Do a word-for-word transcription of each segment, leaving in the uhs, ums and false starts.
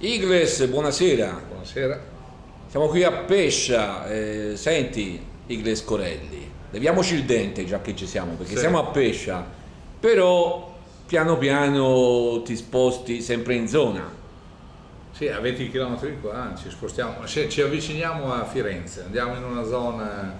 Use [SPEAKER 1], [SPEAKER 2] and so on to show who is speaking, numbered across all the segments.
[SPEAKER 1] Igles, buonasera.
[SPEAKER 2] Buonasera.
[SPEAKER 1] Siamo qui a Pescia. Eh, senti, Igles Corelli, leviamoci il dente già che ci siamo, perché
[SPEAKER 2] sì.
[SPEAKER 1] siamo a Pescia, però piano piano ti sposti sempre in zona.
[SPEAKER 2] Sì, a venti chilometri di qua ci spostiamo, ci avviciniamo a Firenze, andiamo in una zona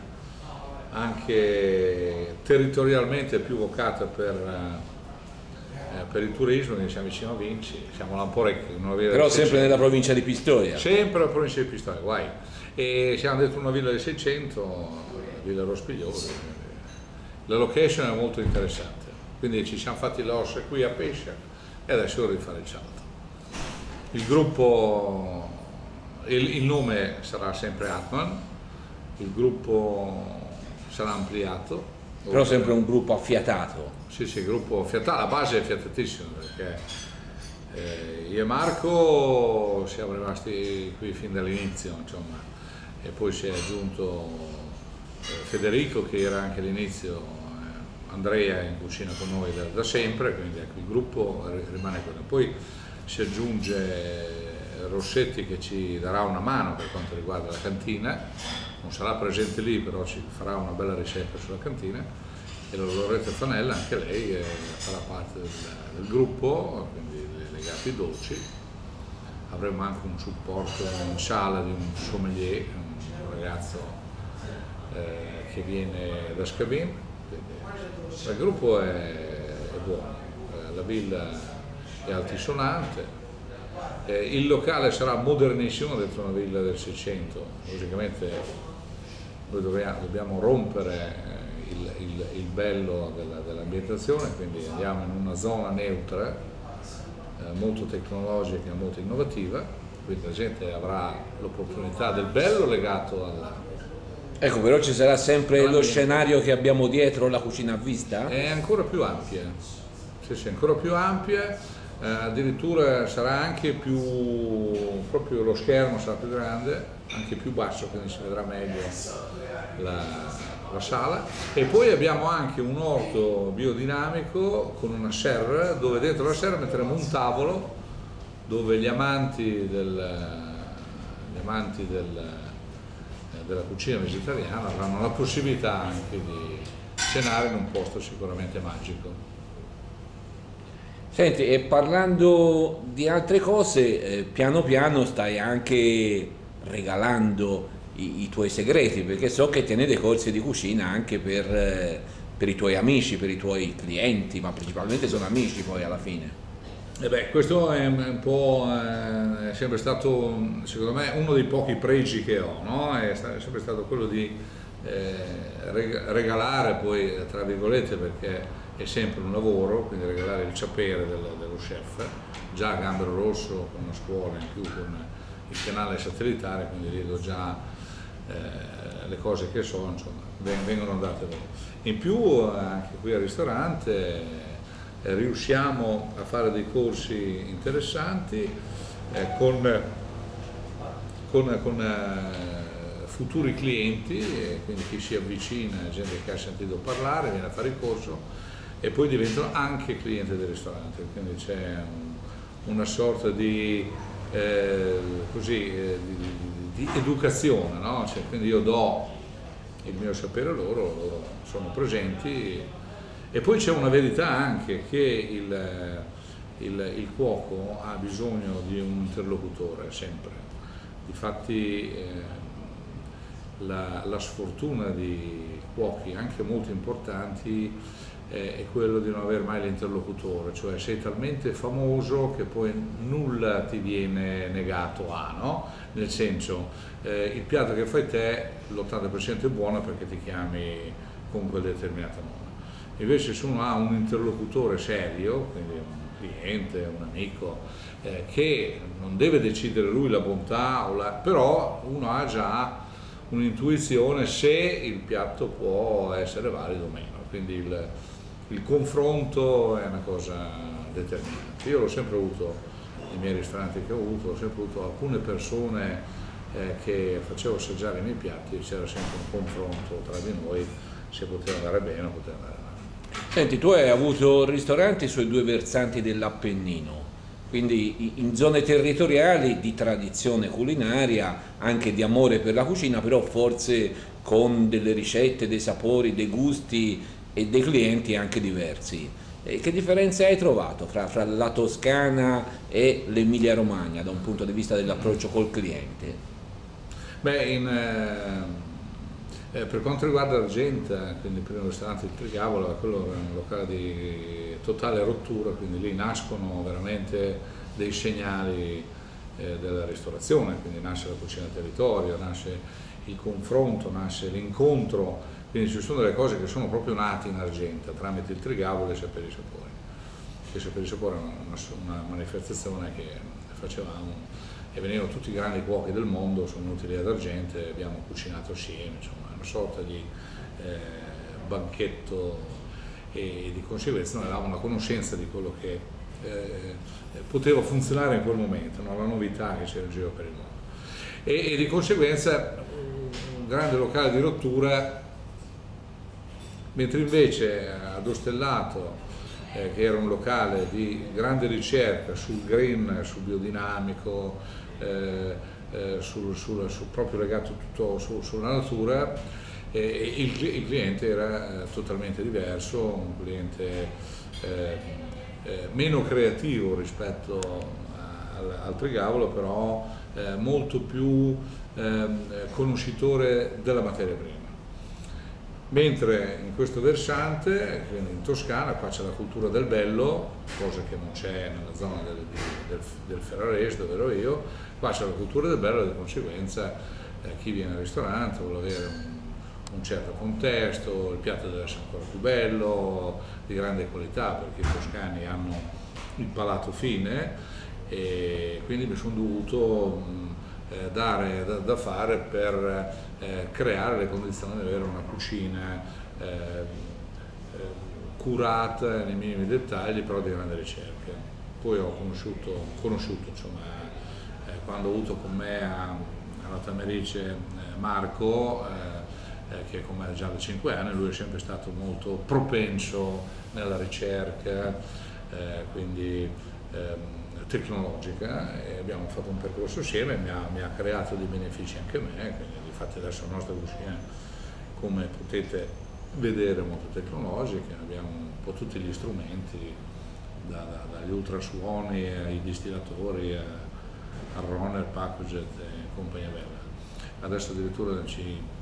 [SPEAKER 2] anche territorialmente più vocata per... per il turismo, quindi siamo vicino a Vinci, siamo là un po' ricchi.
[SPEAKER 1] Però sempre nella provincia di Pistoia.
[SPEAKER 2] Sempre nella provincia di Pistoia, guai. E siamo dentro una villa del Seicento, la Villa Rospigliosi. La location è molto interessante, quindi ci siamo fatti l'ossa qui a Pescia e adesso vorrei fare il salto. Il gruppo, il, il nome sarà sempre Atman, il gruppo sarà ampliato.
[SPEAKER 1] Però sempre un gruppo affiatato.
[SPEAKER 2] Sì, sì, il gruppo affiatato, la base è affiatatissima perché eh, io e Marco siamo rimasti qui fin dall'inizio, insomma, e poi si è aggiunto eh, Federico che era anche all'inizio, eh, Andrea è in cucina con noi da, da sempre, quindi ecco, il gruppo rimane quello. Poi si aggiunge Rossetti che ci darà una mano per quanto riguarda la cantina, non sarà presente lì, però ci farà una bella ricerca sulla cantina, e la Loretta Fanella, anche lei eh, farà parte del, del gruppo, quindi legati ai dolci. Avremo anche un supporto in sala di un sommelier, un ragazzo eh, che viene da Scavin, quindi il gruppo è, è buono, eh, la villa è altisonante. Eh, il locale sarà modernissimo dentro una villa del Seicento, logicamente noi dobbiamo, dobbiamo rompere il, il, il bello dell'ambientazione, quindi andiamo in una zona neutra, eh, molto tecnologica, molto innovativa, quindi la gente avrà l'opportunità del bello legato alla...
[SPEAKER 1] Ecco, però ci sarà sempre lo scenario che abbiamo dietro, la cucina a vista?
[SPEAKER 2] È ancora più ampia, sì, sì, ancora più ampia. Eh, addirittura sarà anche più, proprio lo schermo sarà più grande, anche più basso, quindi si vedrà meglio la, la sala. E poi abbiamo anche un orto biodinamico con una serra, dove dentro la serra metteremo un tavolo dove gli amanti, del, gli amanti del, della cucina vegetariana avranno la possibilità anche di cenare in un posto sicuramente magico.
[SPEAKER 1] Senti, e parlando di altre cose, eh, piano piano stai anche regalando i, i tuoi segreti, perché so che tieni dei corsi di cucina anche per, eh, per i tuoi amici, per i tuoi clienti, ma principalmente sono amici poi alla fine.
[SPEAKER 2] E beh, questo è un po', eh, è sempre stato, secondo me, uno dei pochi pregi che ho, no? È, è sempre stato quello di eh, regalare, poi tra virgolette, perché è sempre un lavoro, quindi regalare il sapere del, dello chef, già a Gambero Rosso con una scuola in più, con il canale satellitare, quindi vedo già eh, le cose che so, insomma, vengono date loro. In più anche qui al ristorante eh, riusciamo a fare dei corsi interessanti eh, con, con, con eh, futuri clienti, eh, quindi chi si avvicina, gente che ha sentito parlare, viene a fare il corso e poi diventano anche clienti del ristorante, quindi c'è un, una sorta di, eh, così, eh, di, di educazione, no? Cioè, quindi io do il mio sapere a loro, loro sono presenti, e poi c'è una verità anche che il, il, il cuoco ha bisogno di un interlocutore sempre. Difatti eh, la, la sfortuna di cuochi anche molto importanti è quello di non avere mai l'interlocutore, cioè sei talmente famoso che poi nulla ti viene negato a, no? Nel senso, eh, il piatto che fai te l'ottanta per cento è buono perché ti chiami con quel determinato nome. Invece se uno ha un interlocutore serio, quindi un cliente, un amico, eh, che non deve decidere lui la bontà, o la, però uno ha già un'intuizione se il piatto può essere valido o meno, quindi il, il confronto è una cosa determinante. Io l'ho sempre avuto nei miei ristoranti che ho avuto, ho sempre avuto alcune persone eh, che facevo assaggiare i miei piatti, c'era sempre un confronto tra di noi, se poteva andare bene o poteva andare male.
[SPEAKER 1] Senti, tu hai avuto ristoranti sui due versanti dell'Appennino, quindi in zone territoriali di tradizione culinaria, anche di amore per la cucina, però forse con delle ricette, dei sapori, dei gusti e dei clienti anche diversi. E che differenza hai trovato fra, fra la Toscana e l'Emilia Romagna da un punto di vista dell'approccio col cliente?
[SPEAKER 2] Beh, in, eh, eh, per quanto riguarda Argenta, quindi il primo ristorante di Trigavola, quello era un locale di totale rottura, quindi lì nascono veramente dei segnali eh, della ristorazione, quindi nasce la cucina territorio, nasce il confronto, nasce l'incontro, quindi ci sono delle cose che sono proprio nate in Argenta tramite il Trigavolo e Saperi e Sapori. Il Saperi e Sapori è una, una manifestazione che facevamo e venivano tutti i grandi cuochi del mondo, sono venuti lì ad Argenta e abbiamo cucinato assieme, insomma, una sorta di eh, banchetto, e di conseguenza noi avevamo una conoscenza di quello che eh, poteva funzionare in quel momento, no? La novità che c'era in giro per il mondo. E, e di conseguenza un grande locale di rottura, mentre invece ad Ostellato, eh, che era un locale di grande ricerca sul green, sul biodinamico, eh, eh, sul, sul, sul proprio legato tutto su, sulla natura, e il, il cliente era eh, totalmente diverso, un cliente eh, eh, meno creativo rispetto a, al, al Trigavolo, però eh, molto più eh, conoscitore della materia prima. Mentre in questo versante, quindi in Toscana, qua c'è la cultura del bello, cosa che non c'è nella zona del, del, del Ferrarese dove ero io, qua c'è la cultura del bello e di conseguenza eh, chi viene al ristorante vuole avere un un certo contesto, il piatto deve essere ancora più bello, di grande qualità, perché i toscani hanno il palato fine e quindi mi sono dovuto eh, dare da, da fare per eh, creare le condizioni di avere una cucina eh, eh, curata nei minimi dettagli, però di grande ricerca. Poi ho conosciuto, conosciuto insomma, eh, quando ho avuto con me a, alla Tamerice eh, Marco, eh, che è con me già da cinque anni, lui è sempre stato molto propenso nella ricerca, eh, quindi ehm, tecnologica, e abbiamo fatto un percorso assieme, mi ha, mi ha creato dei benefici anche a me, quindi infatti adesso la nostra cucina, come potete vedere, è molto tecnologica, abbiamo un po' tutti gli strumenti, da, da, dagli ultrasuoni ai distillatori, al runner, Pacojet e compagnia bella. Adesso addirittura ci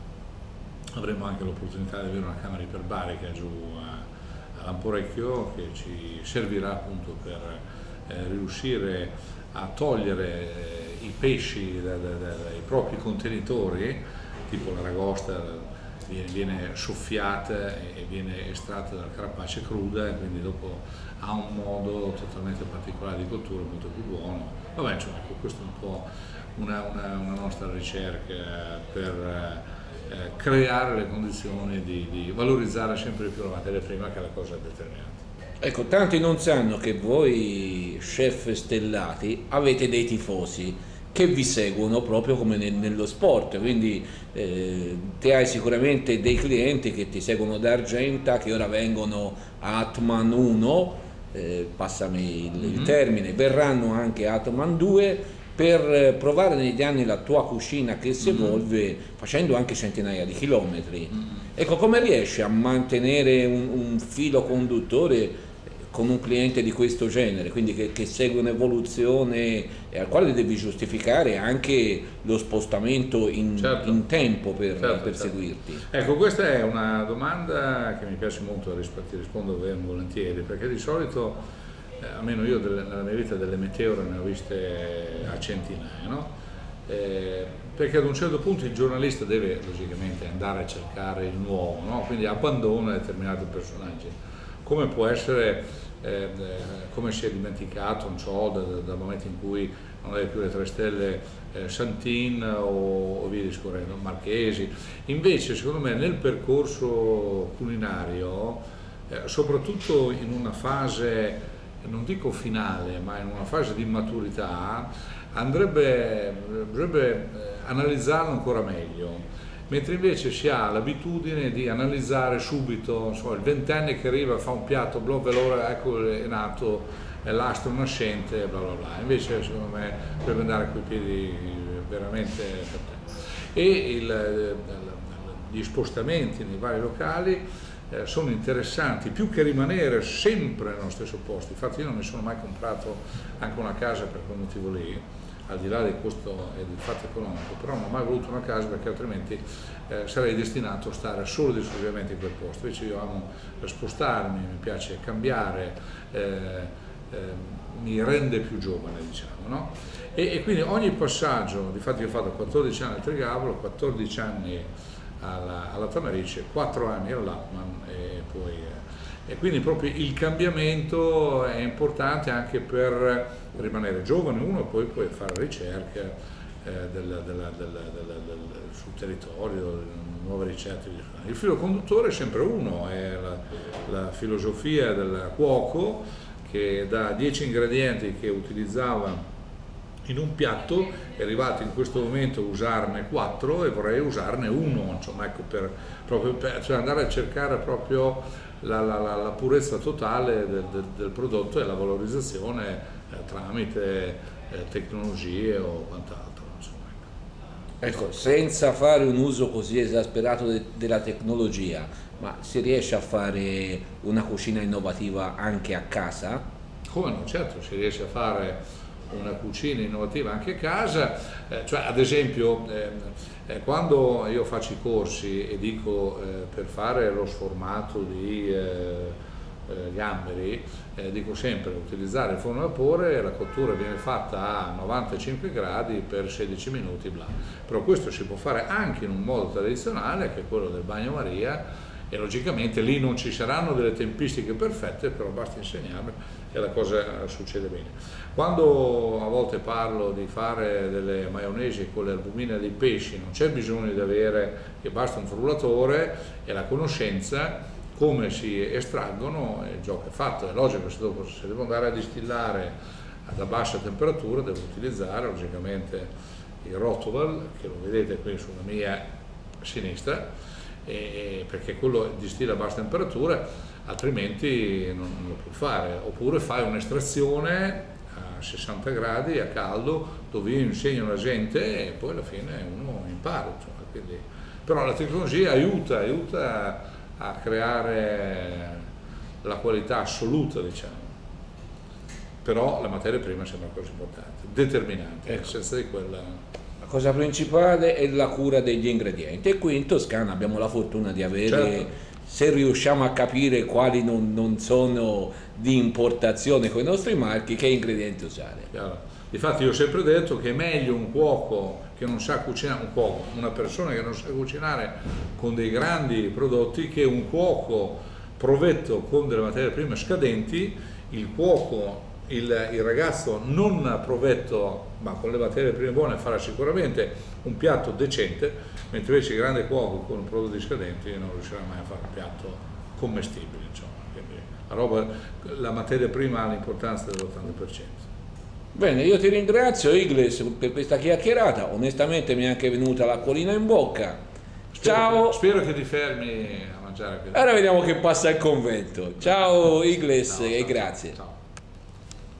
[SPEAKER 2] avremo anche l'opportunità di avere una camera iperbarica giù a, a Lamporecchio che ci servirà appunto per eh, riuscire a togliere eh, i pesci dai, dai, dai propri contenitori, tipo l'aragosta viene, viene soffiata e viene estratta dal carapace cruda e quindi dopo ha un modo totalmente particolare di cottura, molto più buono. Vabbè, insomma, ecco, questa è un po' una, una, una nostra ricerca per Eh, creare le condizioni di, di valorizzare sempre di più la materia prima, che è la cosa determinante.
[SPEAKER 1] Ecco, tanti non sanno che voi, chef stellati, avete dei tifosi che vi seguono proprio come nel, nello sport, quindi eh, te hai sicuramente dei clienti che ti seguono da Argenta, che ora vengono a Atman uno, eh, passami il, mm-hmm. il termine, verranno anche a Atman due, per provare negli anni la tua cucina che si evolve, mm-hmm. facendo anche centinaia di chilometri. Mm-hmm. Ecco, come riesci a mantenere un, un filo conduttore con un cliente di questo genere, quindi che, che segue un'evoluzione e al quale devi giustificare anche lo spostamento in, certo. in tempo per, certo, per certo. seguirti?
[SPEAKER 2] Ecco, questa è una domanda che mi piace molto, ti rispondo ben volentieri, perché di solito Eh, almeno io delle, nella mia vita delle meteore ne ho viste a centinaia, no? Eh, perché ad un certo punto il giornalista deve logicamente andare a cercare il nuovo, no? Quindi abbandona determinati personaggi, come può essere, eh, come si è dimenticato, non so, dal, dal momento in cui non aveva più le tre stelle eh, Santin o, o via discorrendo, Marchesi. Invece secondo me nel percorso culinario, eh, soprattutto in una fase, non dico finale, ma in una fase di maturità, andrebbe, andrebbe analizzarlo ancora meglio, mentre invece si ha l'abitudine di analizzare subito, insomma, il ventenne che arriva, fa un piatto, blo, veloce, ecco è nato l'astro nascente, bla bla bla. Invece secondo me deve andare coi piedi veramente per te. E il, gli spostamenti nei vari locali eh, sono interessanti, più che rimanere sempre nello stesso posto. Infatti io non mi sono mai comprato anche una casa per quel motivo lì, al di là del costo e del fatto economico, però non ho mai voluto una casa perché altrimenti eh, sarei destinato a stare solo ed esclusivamente in quel posto. Invece io amo spostarmi, mi piace cambiare, eh, eh, mi rende più giovane, diciamo, no? E, e quindi ogni passaggio, difatti io ho fatto quattordici anni al Trigavolo, quattordici anni alla, alla Tamarice, quattro anni all'Atman e poi... Eh, E quindi proprio il cambiamento è importante anche per rimanere giovane uno e poi puoi fare ricerca eh, del, della, della, della, del, sul territorio, nuove ricette. Il filo conduttore è sempre uno, è la, la filosofia del cuoco che da dieci ingredienti che utilizzava in un piatto è arrivato in questo momento a usarne quattro e vorrei usarne uno, insomma, ecco, per, proprio per cioè andare a cercare proprio La, la, la purezza totale del, del, del prodotto e la valorizzazione eh, tramite eh, tecnologie o quant'altro.
[SPEAKER 1] Ecco, senza fare un uso così esasperato de, della tecnologia, ma si riesce a fare una cucina innovativa anche a casa?
[SPEAKER 2] Come no, certo, si riesce a fare una cucina innovativa anche a casa, eh, cioè ad esempio eh, eh, quando io faccio i corsi e dico eh, per fare lo sformato di eh, eh, gamberi, eh, dico sempre utilizzare il forno a vapore, la cottura viene fatta a novantacinque gradi per sedici minuti, bla. Però questo si può fare anche in un modo tradizionale che è quello del bagnomaria, e logicamente lì non ci saranno delle tempistiche perfette, però basta insegnarle e la cosa succede bene. Quando a volte parlo di fare delle maionesi con le albumine dei pesci, non c'è bisogno di avere, che basta un frullatore e la conoscenza come si estraggono, e il gioco è fatto. È logico che se dopo se devo andare a distillare ad bassa temperatura devo utilizzare logicamente il Rotoval, che lo vedete qui sulla mia sinistra, E perché quello distilla a bassa temperatura, altrimenti non, non lo puoi fare. Oppure fai un'estrazione a sessanta gradi a caldo, dove io insegno alla gente e poi alla fine uno impara, insomma, quindi, però la tecnologia aiuta, aiuta a creare la qualità assoluta, diciamo. Però la materia prima sembra una cosa importante, determinante, ecco. Senza di quella...
[SPEAKER 1] La cosa principale è la cura degli ingredienti, e qui in Toscana abbiamo la fortuna di avere, certo, se riusciamo a capire quali non, non sono di importazione con i nostri marchi, che ingredienti usare.
[SPEAKER 2] Chiaro. Infatti io ho sempre detto che è meglio un cuoco che non sa cucinare, un cuoco, una persona che non sa cucinare con dei grandi prodotti, che un cuoco provetto con delle materie prime scadenti. Il cuoco, il, il ragazzo non provetto ma con le materie prime buone farà sicuramente un piatto decente, mentre invece il grande cuoco con prodotti scadenti non riuscirà mai a fare un piatto commestibile, insomma. Quindi la, roba, la materia prima ha l'importanza dell'ottanta per cento.
[SPEAKER 1] Bene, io ti ringrazio Igles per questa chiacchierata, onestamente mi è anche venuta l'acquolina in bocca.
[SPEAKER 2] Spero
[SPEAKER 1] Ciao!
[SPEAKER 2] Che, spero che ti fermi a mangiare.
[SPEAKER 1] Ora vediamo che passa il convento. Ciao Igles,
[SPEAKER 2] ciao,
[SPEAKER 1] e
[SPEAKER 2] ciao,
[SPEAKER 1] grazie.
[SPEAKER 2] Ciao.